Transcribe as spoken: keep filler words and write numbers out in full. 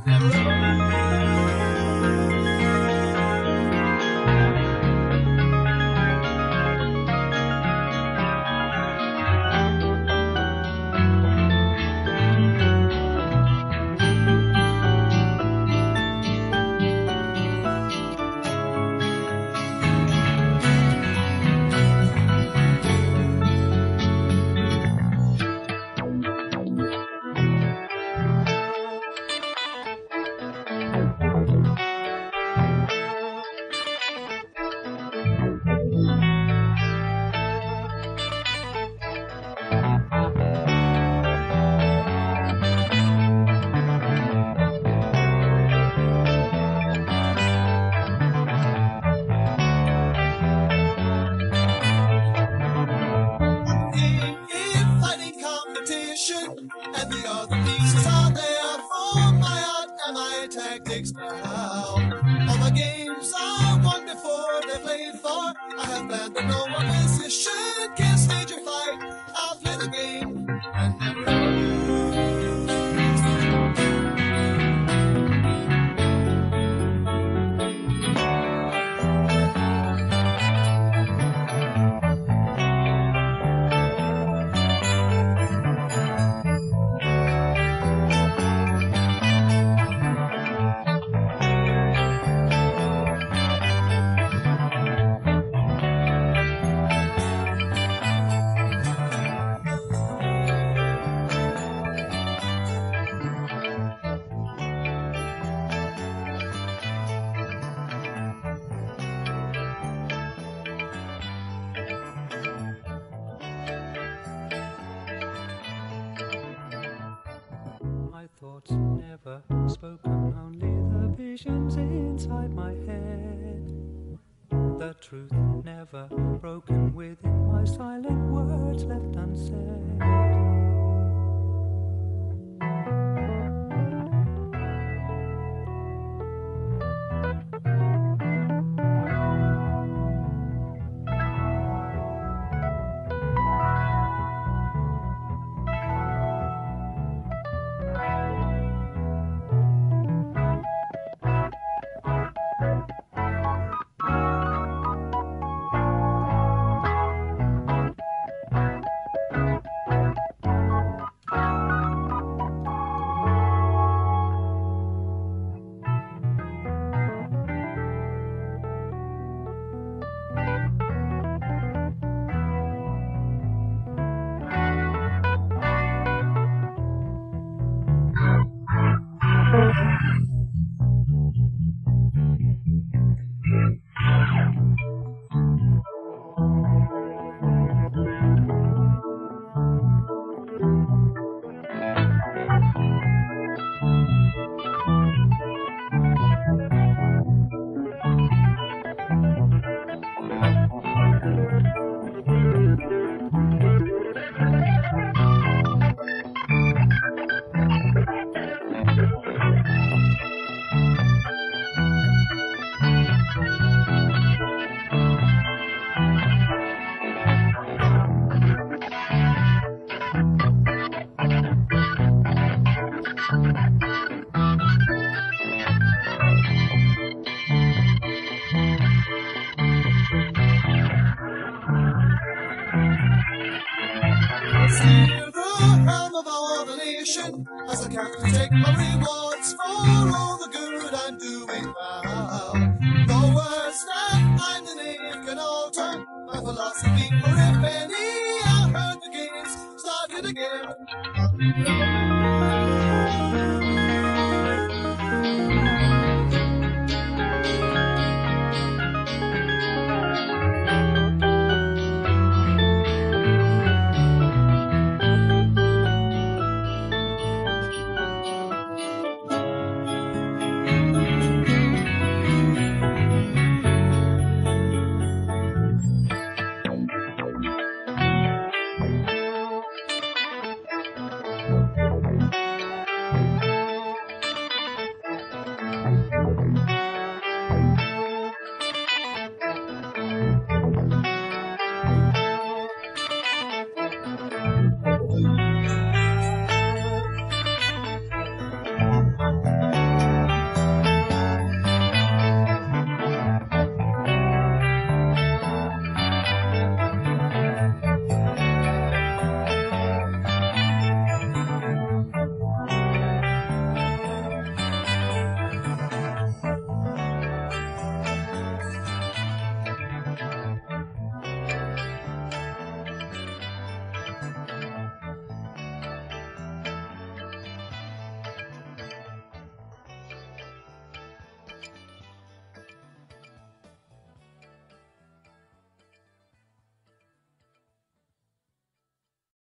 And the other pieces are there for my art and my tactics now. All my games are won before they're played for. I have planned that no opposition can stage or fight. I'll play the game and never lose. Thoughts never spoken, only the visions inside my head. The truth never broken within my silent words left unsaid. Steer the helm of all the nation as I captain take my rewards for all the good I'm doing now. No words that I'm the name can alter my philosophy, for if any, I heard the games started again.